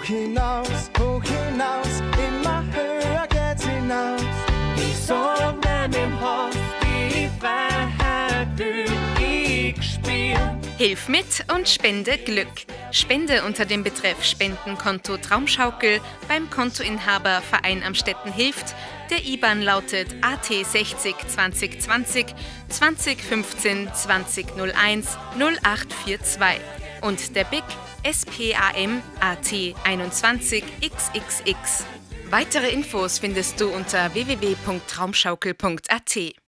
immer höher geht's hinaus. Ich sag meinem Haus, die Freiheit will ich spielen. Hilf mit und spende Glück. Spende unter dem Betreff Spendenkonto Traumschaukel beim Kontoinhaber Verein Amstetten hilft. Der IBAN lautet AT 60 2020 2015 2001 0842 und der BIC SPAM AT 21 XXX. Weitere Infos findest du unter www.traumschaukel.at.